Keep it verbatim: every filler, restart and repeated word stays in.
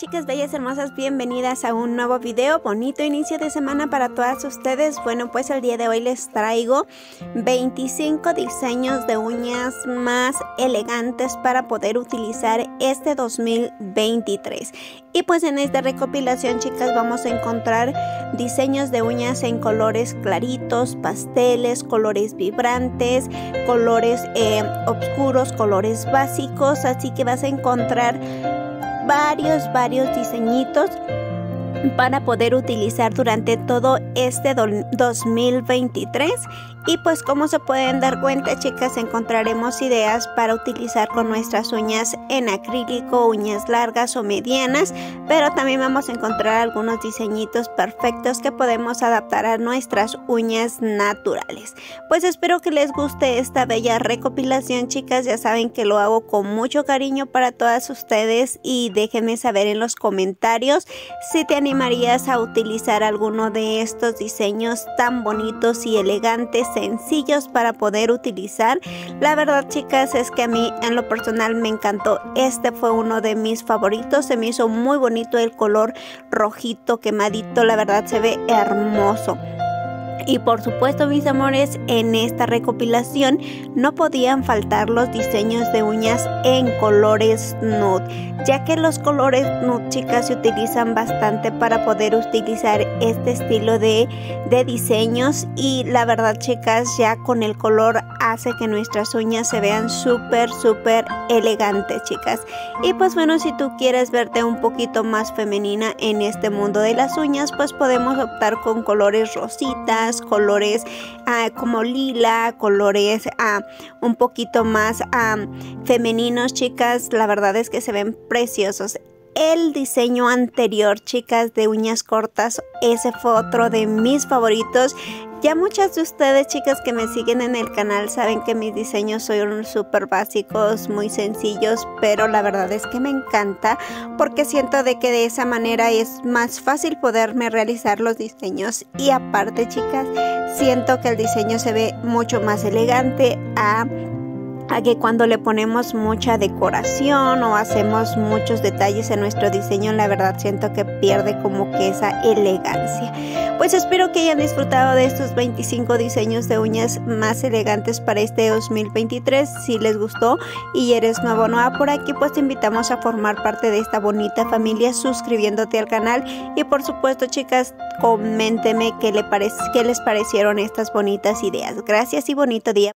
chicas bellas hermosas, bienvenidas a un nuevo video, bonito inicio de semana para todas ustedes. Bueno, pues el día de hoy les traigo veinticinco diseños de uñas más elegantes para poder utilizar este dos mil veintitrés. Y pues en esta recopilación, chicas, vamos a encontrar diseños de uñas en colores claritos, pasteles, colores vibrantes, colores eh, oscuros, colores básicos, así que vas a encontrar varios varios diseñitos para poder utilizar durante todo este dos mil veintitrés. Y pues como se pueden dar cuenta, chicas, encontraremos ideas para utilizar con nuestras uñas en acrílico, uñas largas o medianas, pero también vamos a encontrar algunos diseñitos perfectos que podemos adaptar a nuestras uñas naturales. Pues espero que les guste esta bella recopilación, chicas. Ya saben que lo hago con mucho cariño para todas ustedes y déjenme saber en los comentarios si te animarías a utilizar alguno de estos diseños tan bonitos y elegantes, sencillos para poder utilizar. La verdad, chicas, es que a mí en lo personal me encantó. Este fue uno de mis favoritos. Se me hizo muy bonito el color rojito quemadito. La verdad se ve hermoso. Y por supuesto, mis amores, en esta recopilación no podían faltar los diseños de uñas en colores nude, ya que los colores nude, chicas, se utilizan bastante para poder utilizar este estilo de, de diseños. Y la verdad, chicas, ya con el color hace que nuestras uñas se vean súper súper elegantes, chicas. Y pues bueno, si tú quieres verte un poquito más femenina en este mundo de las uñas, pues podemos optar con colores rositas, colores uh, como lila, colores uh, un poquito más uh, femeninos, chicas. La verdad es que se ven preciosos. El diseño anterior, chicas, de uñas cortas, ese fue otro de mis favoritos. Ya muchas de ustedes, chicas, que me siguen en el canal saben que mis diseños son súper básicos, muy sencillos, pero la verdad es que me encanta porque siento de que de esa manera es más fácil poderme realizar los diseños. Y aparte, chicas, siento que el diseño se ve mucho más elegante a a que cuando le ponemos mucha decoración o hacemos muchos detalles en nuestro diseño. La verdad siento que pierde como que esa elegancia. Pues espero que hayan disfrutado de estos veinticinco diseños de uñas más elegantes para este dos mil veintitrés. Si les gustó y eres nuevo o nueva por aquí, pues te invitamos a formar parte de esta bonita familia suscribiéndote al canal. Y por supuesto, chicas, coméntenme qué, le parece, qué les parecieron estas bonitas ideas. Gracias y bonito día.